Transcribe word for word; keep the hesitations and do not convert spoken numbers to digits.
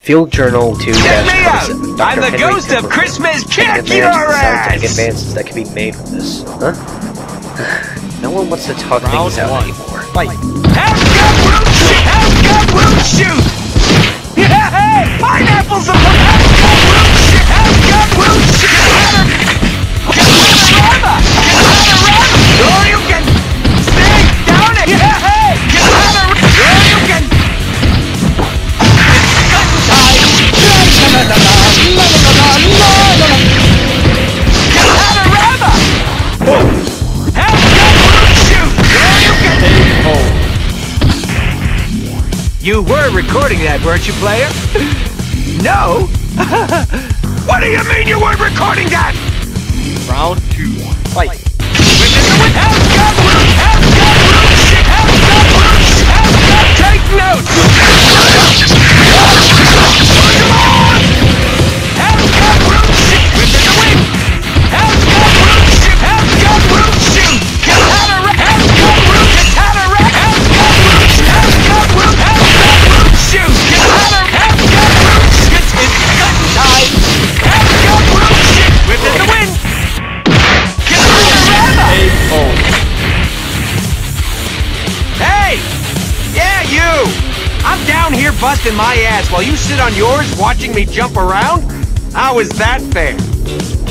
Field Journal two Check me out! twenty-seven. I'm the ghost of Christmas. Kick your ass! Advances that can be made from this. Huh? No one wants to talk Round things out one. anymore. Fight. Have gun root shoot! Have gun root shoot! Yeah, hey! Pineapples of the have gun root shoot! Have gun root shoot! Get out of Get out of Get out of Or you can stay down it! Yeah, hey! Get out of Or you can It's gun time! Get out of Rama! Have gun root shoot! Or you can You were recording that, weren't you, player? No? What do you mean you weren't recording that? Round two. Fight. Have gun root! Have gun root! Have gun root! Have gun! Take notes! Come on! Have gun root! Within the wind! Have gun root! Have gun root! Get out of Have gun root! Get out of Have gun root! Have gun root! Have gun root! Shoot! Get out of Have gun root! It's it's gun time! Have gun root! Within the wind! Get out of Rama! Hey! Yeah, you! I'm down here busting my ass while you sit on yours watching me jump around? How is that fair?